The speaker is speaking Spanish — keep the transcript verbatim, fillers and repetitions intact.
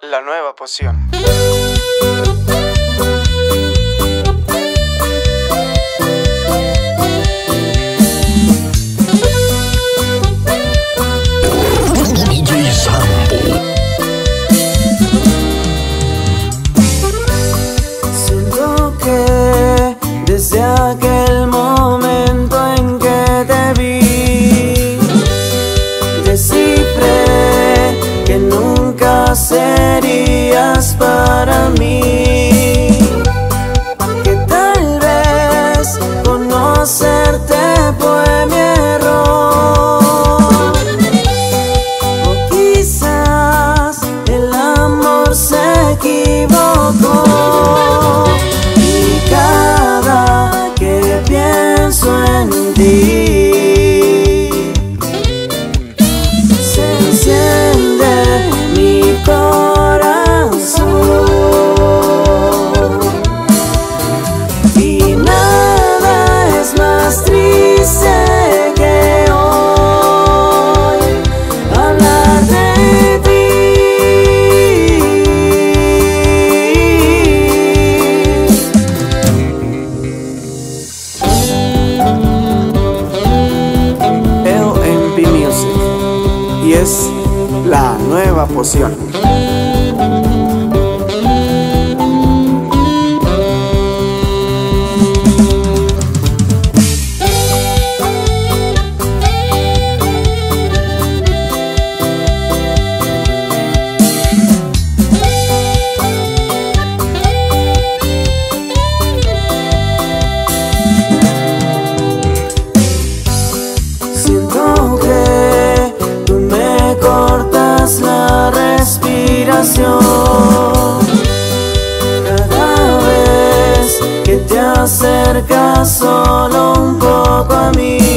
La nueva poción. D J Sambo. Siento que desde aquel momento en que te vi, descifré que nunca serías para mí, que tal vez conocerte fue mi error, o quizás el amor se equivocó. Y cada que pienso en ti, se enciende mi corazón. Y nada es más triste que hoy hablar de ti. L M P Music, y es la nueva poción. Siento que tú me cortas la respiración cada vez que te acercas solo un poco a mí.